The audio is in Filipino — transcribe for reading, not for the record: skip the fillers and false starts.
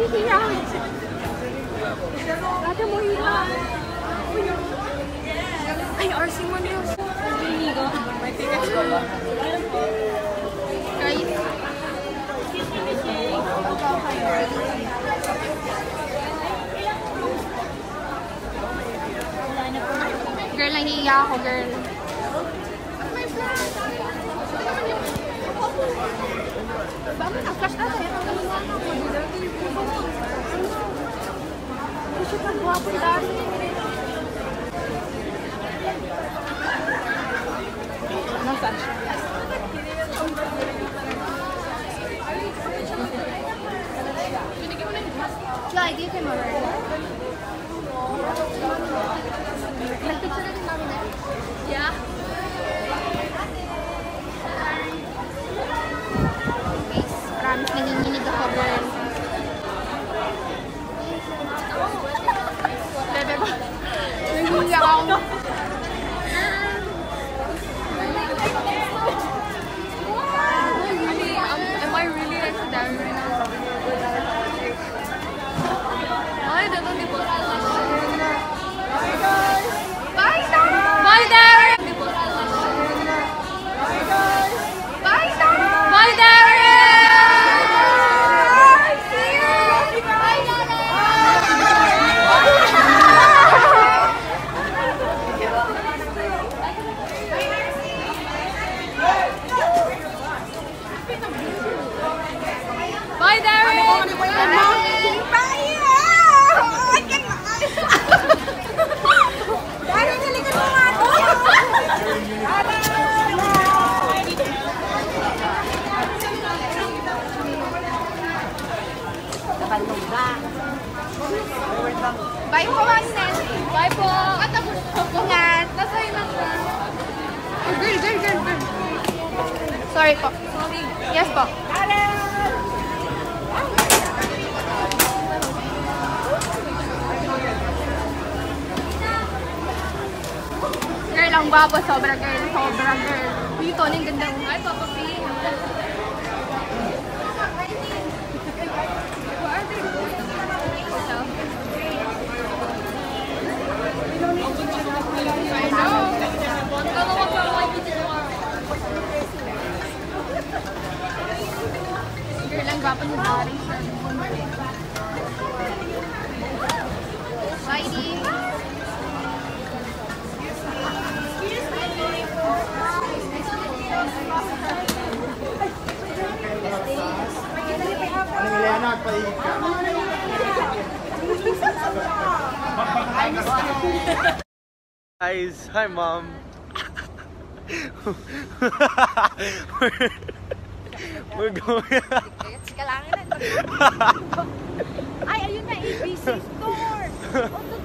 Ate mo hilang. Ay, RC mo na yun. Naliligo. May tigas ko lang. Guys. Girl, nangiiyak ako, girl. Bakit na-flash na tayo? Gusto ka guwapo dami. Nasaan siya? Fly, give him a ride. Nag-picture na din namin eh. Yeah. Guys, promise nanginginig ako, girl. Bebe ba? Nanginginig ako. Am I really like Darren right now? Ay, dato di po. Bye guys! Bye Darren! Bye Darren! Bye Darren! Bye Darren! See you! Bye Darren! Bye Darren! Bye po, Agnes. Bye po. Ingat. Nasa'yo lang po. Oh, girl. Sorry po. Yes po. Girl, ang guwapo. Sobra girl. Dito, ang ganda. Ay, Papa P. I know. Girl, ang gwapo ni Darren. Bye, Dee. Guys, hi mom. We're going. Ay, ayun na, ABC store.